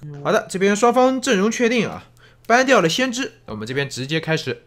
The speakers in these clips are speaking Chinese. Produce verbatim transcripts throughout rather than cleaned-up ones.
好的，这边双方阵容确定啊，搬掉了先知，我们这边直接开始。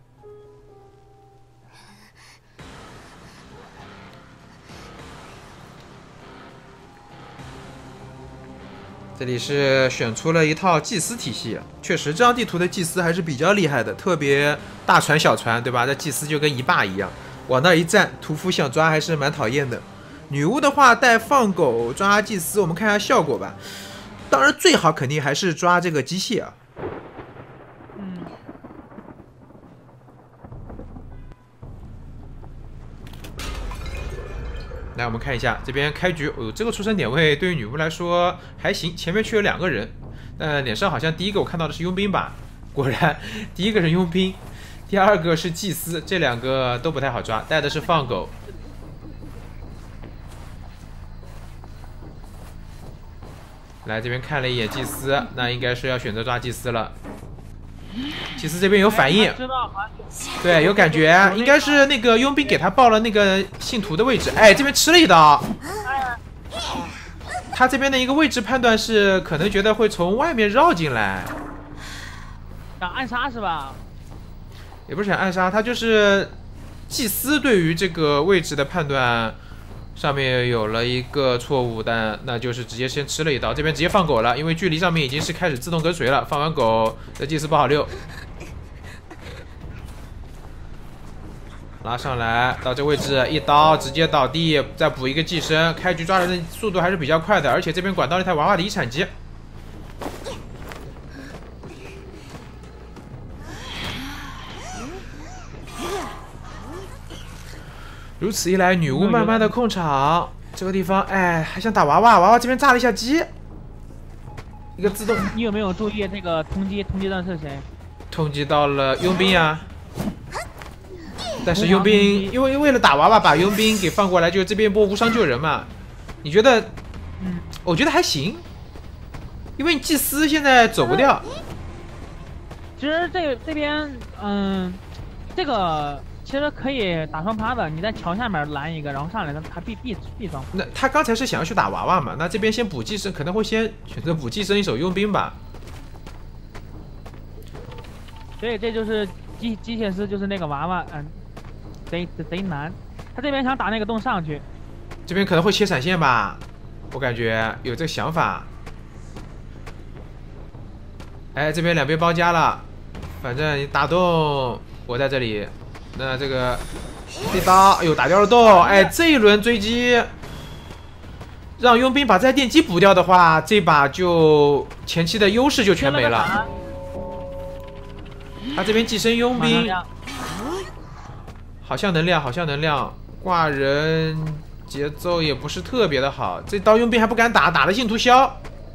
这里是选出了一套祭司体系，确实这张地图的祭司还是比较厉害的，特别大船小船，对吧？这祭司就跟一霸一样，往那一站，屠夫想抓还是蛮讨厌的。女巫的话带放狗抓祭司，我们看一下效果吧。当然最好肯定还是抓这个机械啊。 嗯。 来，我们看一下这边开局，哦，这个出生点位对于女巫来说还行，前面却有两个人，但脸上好像第一个我看到的是佣兵吧？果然，第一个是佣兵，第二个是祭司，这两个都不太好抓，带的是放狗。来这边看了一眼祭司，那应该是要选择抓祭司了。祭司这边有反应，对，有感觉，应该是那个佣兵给他报了那个信徒的位置。哎，这边吃了一刀。他这边的一个位置判断是，可能觉得会从外面绕进来， 想暗杀是吧？ 也不是想暗杀，他就是祭司对于这个位置的判断。上面有了一个错误，但那就是直接先吃了一刀，这边直接放狗了，因为距离上面已经是开始自动跟随了。放完狗，这祭司不好溜，拉上来到这位置，一刀直接倒地，再补一个寄生。开局抓人的速度还是比较快的，而且这边管到了一台娃娃的遗产机。如此一来，女巫慢慢的控场，这个地方，哎，还想打娃娃，娃娃这边炸了一下鸡，一个自动。 你有没有注意这个通缉？通缉的是谁？ 通缉到了佣兵啊，但是佣兵因为为了打娃娃，把佣兵给放过来，就这边波无伤救人嘛。你觉得？ 嗯， 我觉得还行，因为祭司现在走不掉。 其实这个这边，嗯，这个。其实可以打双趴的，你在桥下面拦一个，然后上来他他必必必装。 那他刚才是想要去打娃娃嘛？那这边先补寄生，可能会先选择补寄生一手佣兵吧。 所以这就是机机械师，就是那个娃娃，嗯，贼贼难。他这边想打那个洞上去， 这边可能会切闪现吧，我感觉有这个想法。哎，这边两边包夹了，反正你打洞，我在这里。那这个一刀，哎呦，打掉了洞！哎，这一轮追击，让佣兵把这台电机补掉的话，这把就前期的优势就全没了。他这边寄生佣兵，好像能亮，好像能亮，挂人节奏也不是特别的好。这刀佣兵还不敢打，打了信徒消。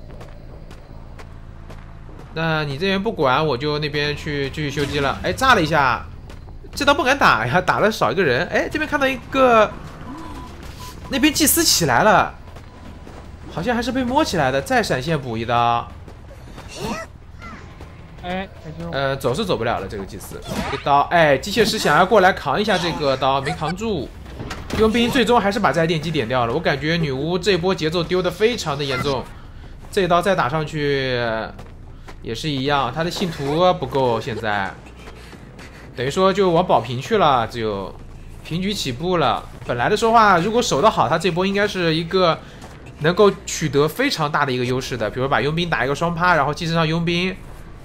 那你这边不管，我就那边去继续修机了。哎，炸了一下。这刀不敢打呀，打了少一个人。哎，这边看到一个，那边祭司起来了，好像还是被摸起来的。再闪现补一刀。 哎， 呃，走是走不了了，这个祭司一刀。哎，机械师想要过来扛一下这个刀，没扛住。佣兵最终还是把这台电机点掉了。我感觉女巫这波节奏丢的非常的严重，这刀再打上去也是一样，他的信徒不够现在。等于说就往保平去了，只有平局起步了。本来的说话，如果守得好，他这波应该是一个能够取得非常大的一个优势的，比如把佣兵打一个双趴，然后寄生上佣兵。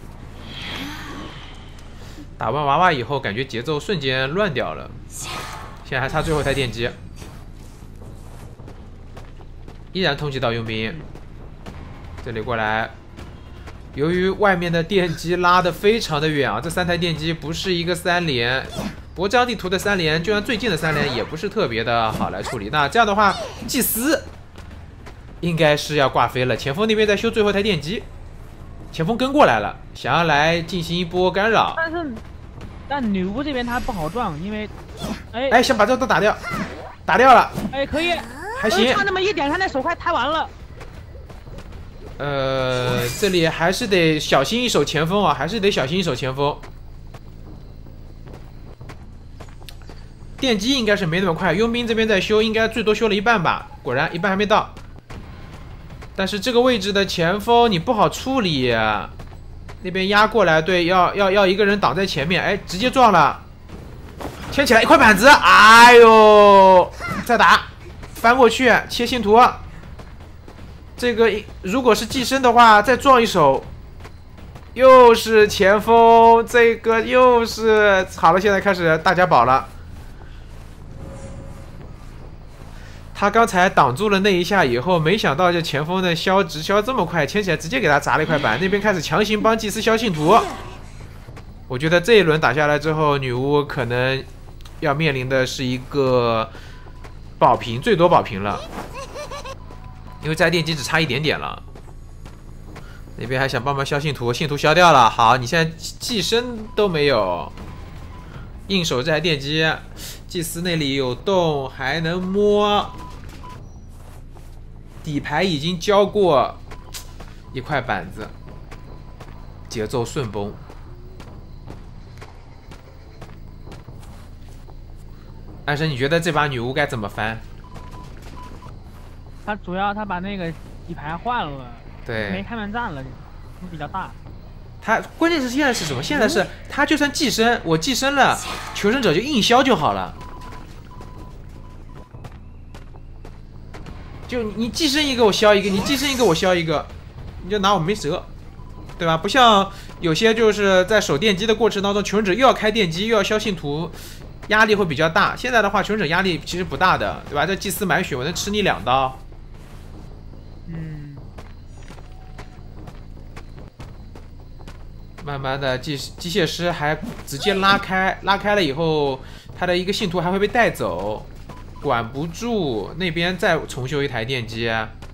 打完娃娃以后，感觉节奏瞬间乱掉了。现在还差最后一台电机，依然通缉到佣兵。这里过来。由于外面的电机拉得非常的远啊，这三台电机不是一个三连，不过这张地图的三连，就算最近的三连也不是特别的好来处理。那这样的话，祭司应该是要挂飞了。前锋那边在修最后一台电机，前锋跟过来了，想要来进行一波干扰。 但是，但女巫这边她不好撞，因为，哎哎，想把这都打掉，打掉了。 哎，可以， 还行， 差那么一点，他那手快抬完了。 呃，这里还是得小心一手前锋啊，还是得小心一手前锋。电机应该是没那么快，佣兵这边在修，应该最多修了一半吧。果然一半还没到， 但是这个位置的前锋你不好处理，那边压过来，对，要要要一个人挡在前面，哎，直接撞了，牵起来一块板子，哎呦，再打，翻过去切信徒，这个如果是寄生的话，再撞一手，又是前锋，这个又是好了，现在开始大家保了。他刚才挡住了那一下以后，没想到这前锋的消直消这么快，牵起来直接给他砸了一块板。那边开始强行帮祭司消信徒。我觉得这一轮打下来之后，女巫可能要面临的是一个保平，最多保平了，因为在电机只差一点点了。那边还想帮忙消信徒，信徒消掉了。好，你现在寄生都没有，硬守这台电机，祭司那里有洞，还能摸。底牌已经交过一块板子，节奏顺崩。安生，你觉得这把女巫该怎么翻？ 他主要他把那个底牌换了， 对， 没开门战了，比较大。 他关键是现在是什么？现在是他就算寄生，我寄生了，求生者就硬消就好了。就你寄生一个我消一个，你寄生一个我消一个，你就拿我没辙，对吧？不像有些就是在守电机的过程当中，求生者又要开电机又要消信徒，压力会比较大。现在的话，求生者压力其实不大的，对吧？这祭司满血，我能吃你两刀。 嗯。 慢慢的，机机械师还直接拉开，拉开了以后，他的一个信徒还会被带走。管不住，那边再重修一台电机，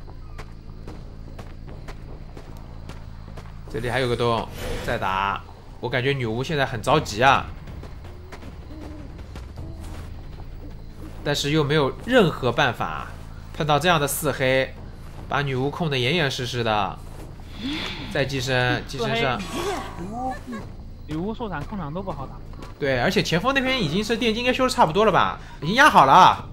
这里还有个洞，再打。我感觉女巫现在很着急啊，但是又没有任何办法。碰到这样的四黑，把女巫控得严严实实的。再寄生，寄生上。 女巫，女巫受场控场都不好打。 对，而且前锋那边已经是电机应该修的差不多了吧，已经压好了。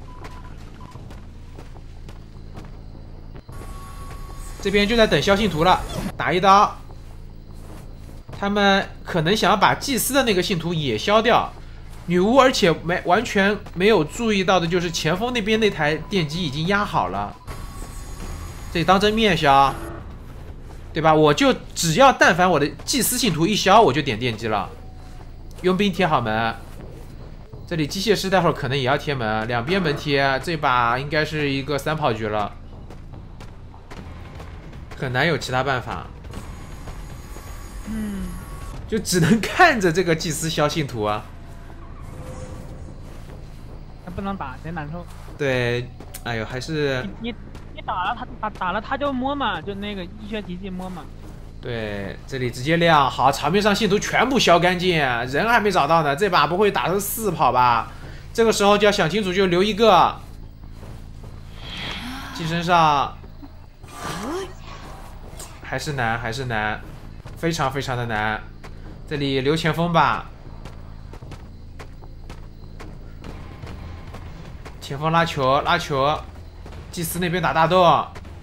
这边就在等消信徒了，打一刀。他们可能想要把祭司的那个信徒也消掉。女巫而且没完全没有注意到的就是前锋那边那台电机已经压好了，这里当真面消，对吧？我就只要但凡我的祭司信徒一消，我就点电机了。佣兵贴好门，这里机械师待会儿可能也要贴门，两边门贴，这把应该是一个三炮局了。很难有其他办法， 嗯， 就只能看着这个祭司消信徒啊。 他不能打，贼难受。 对，哎呦，还是你你你打了他打打了他就摸嘛，就那个医学奇迹摸嘛。 对，这里直接亮好，场面上信徒全部消干净，人还没找到呢。这把不会打成四跑吧？这个时候就要想清楚，就留一个。寄生上。还是难，还是难，非常非常的难。这里留前锋吧，前锋拉球，拉球，祭司那边打大洞。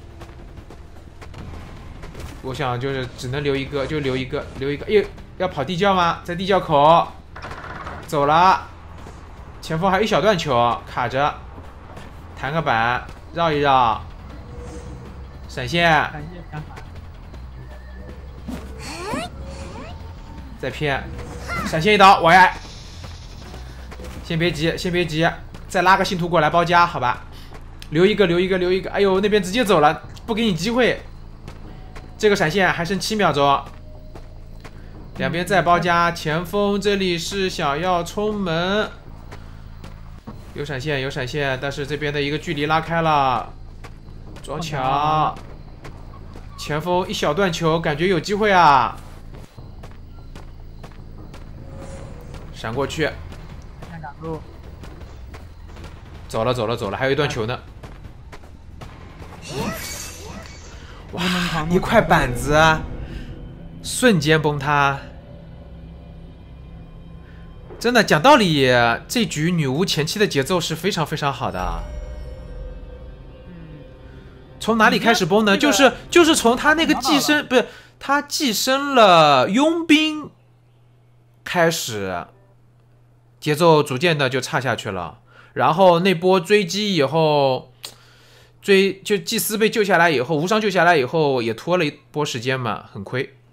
我想就是只能留一个，就留一个，留一个。哎，要跑地窖吗？在地窖口，走了。前锋还有一小段球卡着，弹个板，绕一绕，闪现。 闪现闪反。 再骗，闪现一刀，我爱。先别急，先别急，再拉个信徒过来包夹，好吧？留一个，留一个，留一个。哎呦，那边直接走了，不给你机会。这个闪现还剩七秒钟，两边再包夹。前锋这里是想要冲门，有闪现，有闪现，但是这边的一个距离拉开了，撞墙。前锋一小段球，感觉有机会啊。闪过去，走了走了走了，还有一段球呢。哇，一块板子，瞬间崩塌。真的讲道理，这局女巫前期的节奏是非常非常好的。 从哪里开始崩呢？ 这个、 就是就是从他那个寄生，不是他寄生了佣兵开始，节奏逐渐的就差下去了。然后那波追击以后，追就祭司被救下来以后，无伤救下来以后，也拖了一波时间嘛，很亏。